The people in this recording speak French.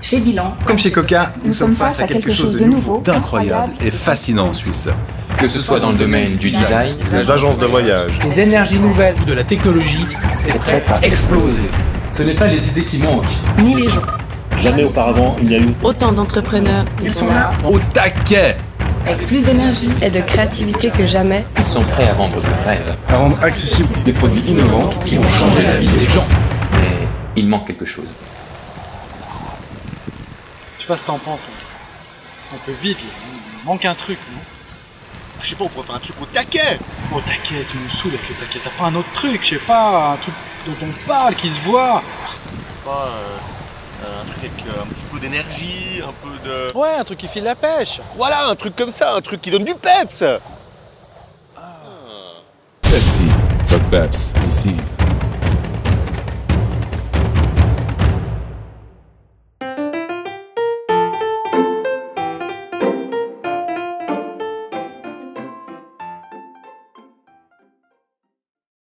Chez Bilan, comme chez Coca, nous sommes face à quelque chose de nouveau, d'incroyable et fascinant en Suisse. Que ce soit dans le domaine du design, des agences de voyage, des énergies nouvelles, de la technologie, c'est prêt à exploser. Ce n'est pas les idées qui manquent, ni les gens. Jamais auparavant il n'y a eu autant d'entrepreneurs. Ils sont là, au taquet, avec plus d'énergie et de créativité que jamais. ils sont prêts à vendre de rêves. à rendre accessibles des produits innovants qui vont changer la vie des gens. Mais il manque quelque chose. Je sais pas ce que t'en penses. Un peu vite là. Il manque un truc, non? Je sais pas, on pourrait faire un truc au taquet. Au taquet, tu me saoules avec le taquet. T'as pas un autre truc, je sais pas, un truc dont on parle, qui se voit. Pas un truc avec un petit peu d'énergie, un peu de... Ouais, un truc qui file la pêche. Voilà, un truc comme ça, un truc qui donne du peps. Pepsi, pas Peps, ici.